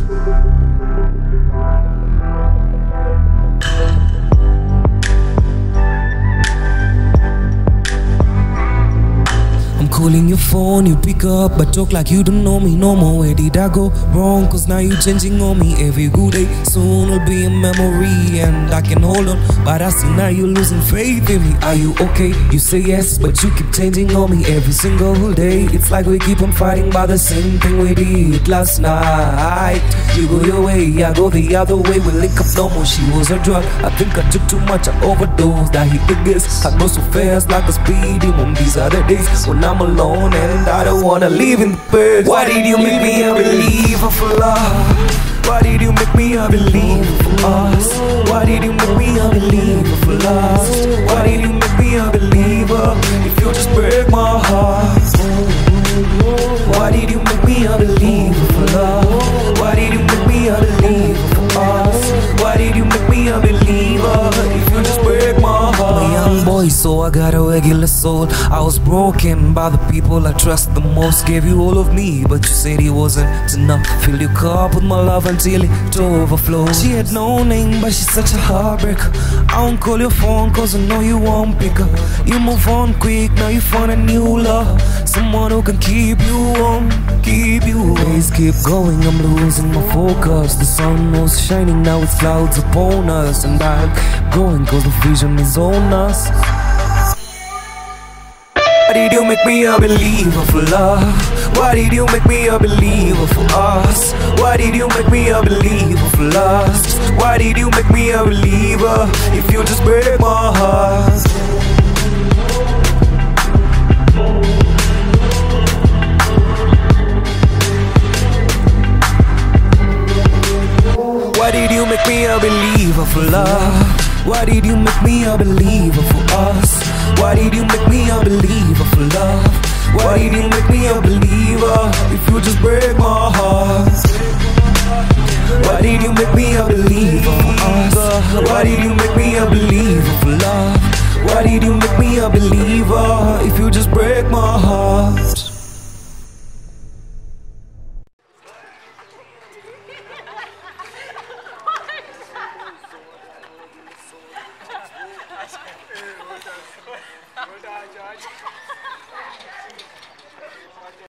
Calling your phone, you pick up, but talk like you don't know me no more. Where did I go wrong? Cause now you changing on me every good day. Soon will be a memory and I can hold on, but I see now you're losing faith in me. Are you okay? You say yes, but you keep changing on me every single day. It's like we keep on fighting about the same thing we did last night. You go your way, I go the other way. We link up no more, she was a drug. I think I took too much, I overdosed. I hit the gas, I go so fast like a speeding on these other days when I'm alone and I don't wanna live in the past. Why did you make me a believer for love? Why did you make me a believer for us? Why did you make me a believer for lust? Why did you make me a believer if you just break my heart? Why did you make me a believer for love? Why did you make me a believer for us? Why did you make me a believer if you just break my heart? I'm a young boy, so I got a regular soul. I was broken by the people I trust the most. Gave you all of me, but you said it wasn't enough. Fill your cup with my love until it overflows. She had no name, but she's such a heartbreaker. I won't call your phone cause I know you won't pick her. You move on quick, now you find a new love. Someone who can keep you warm, keep you warm. Days keep going, I'm losing my focus. The sun was shining, now it's clouds upon us. And I'm going cause the vision is on us. Why did you make me a believer for love? Why did you make me a believer for us? Why did you make me a believer for lust? Why did you make me a believer if you just break my heart? Why did you make me a believer for love? Why did you make me a believer for us? Why did you make me a believer for love? Why did you make me a believer if you just break my heart? Why did you make me a believer for us? Why did you make me a believer?